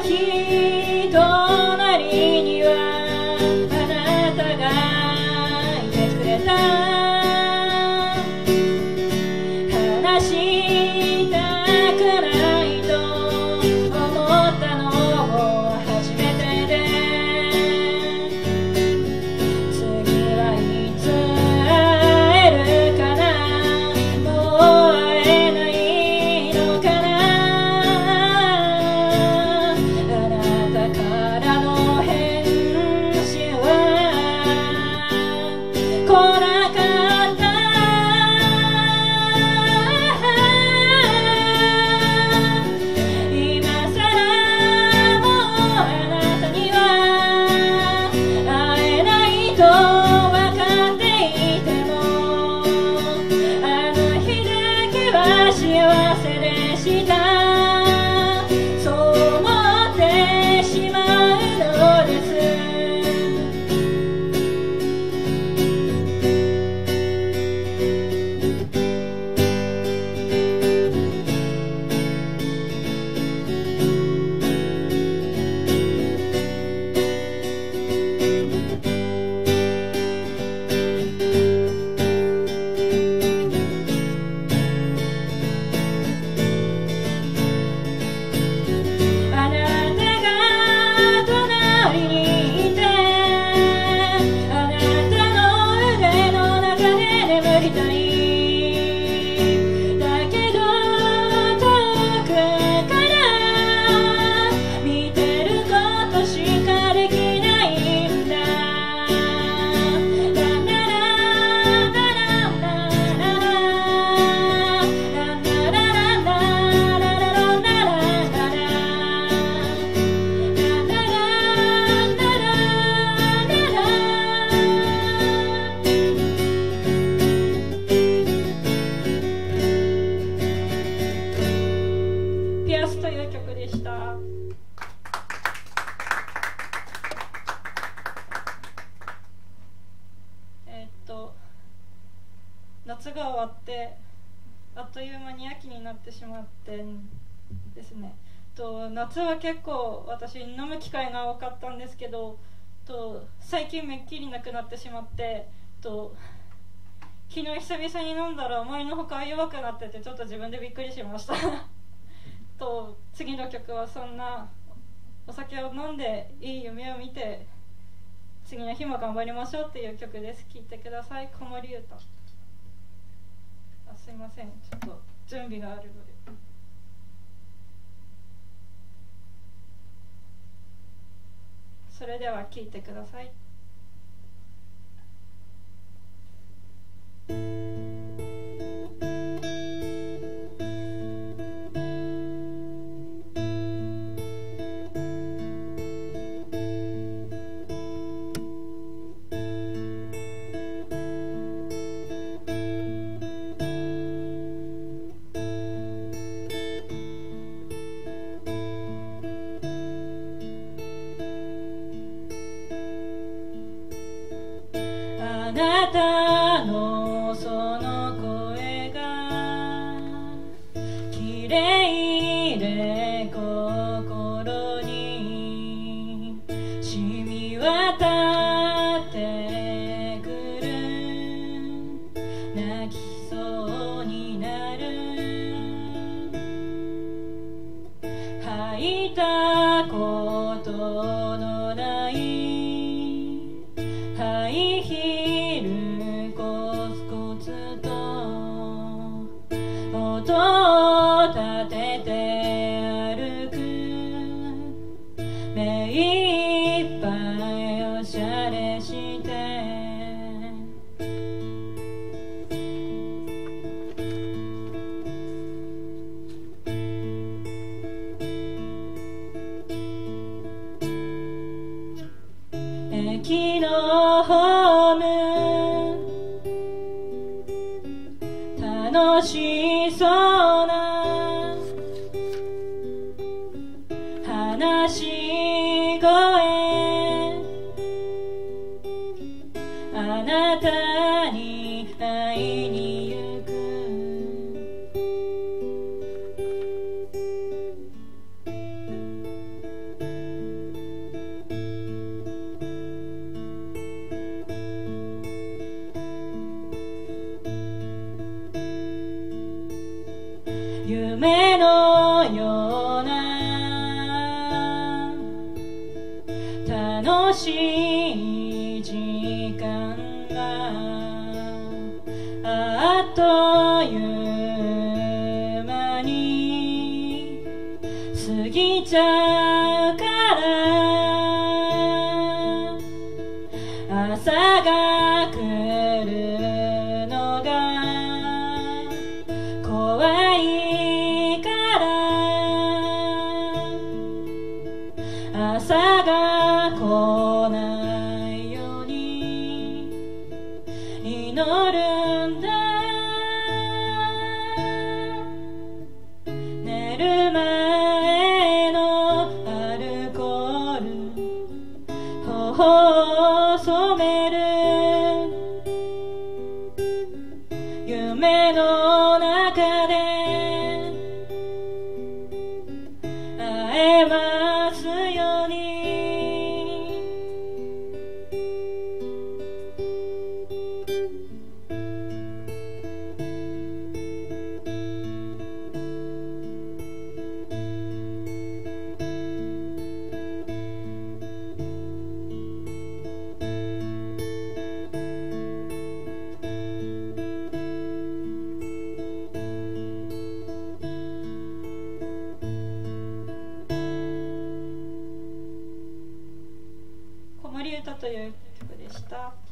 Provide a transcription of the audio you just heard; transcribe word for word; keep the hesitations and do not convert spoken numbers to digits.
き隣にはあなたがいてくれた。話したくないと思ったのも初めてで、次はいつ会えるかな、もう会えないのかな。あなたからの返信は来なかった。今さらもうあなたには会えないと分かっていても、あの日だけは幸せでした。そう思ってしまうのです。あなたが隣にいて、あなたの腕の中で眠りたい。だけど遠くから見てることしかできないんだ。ララララララララララララララララピアスという曲でした。えーっと夏が終わってあっという間に秋になってしまってですね、と夏は結構私飲む機会が多かったんですけど、と最近めっきりなくなってしまって、と昨日久々に飲んだら前のほか弱くなっててちょっと自分でびっくりしましたと次の曲はそんなお酒を飲んでいい夢を見て次の日も頑張りましょうっていう曲です。聴いてください。子守歌。あ、すいません、ちょっと準備があるので。それでは聴いてください。あなたのその声が綺麗で心に染み渡ってくる。泣きそうになる。吐いたことのないハイヒールコツコツと音を立てて歩く。目いっぱいおしゃれして夢のような楽しい時間があっという間に過ぎちゃうから朝が来るのが怖いから朝が来ないように祈るんだ。寝る前のアルコール頬を染める夢の中で会えますように。子守歌という曲でした。